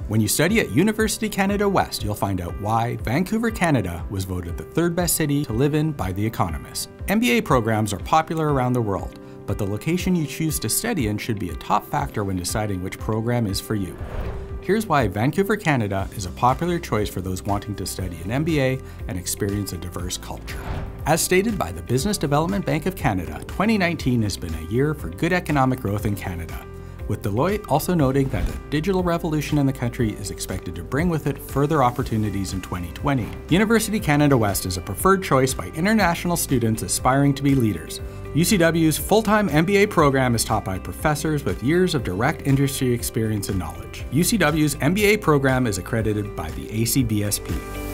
When you study at University Canada West, you'll find out why Vancouver, Canada was voted the 3rd best city to live in by The Economist. MBA programs are popular around the world, but the location you choose to study in should be a top factor when deciding which program is for you. Here's why Vancouver, Canada is a popular choice for those wanting to study an MBA and experience a diverse culture. As stated by the Business Development Bank of Canada, 2019 has been a year for good economic growth in Canada, with Deloitte also noting that the digital revolution in the country is expected to bring with it further opportunities in 2020. University Canada West is a preferred choice by international students aspiring to be leaders. UCW's full-time MBA program is taught by professors with years of direct industry experience and knowledge. UCW's MBA program is accredited by the ACBSP.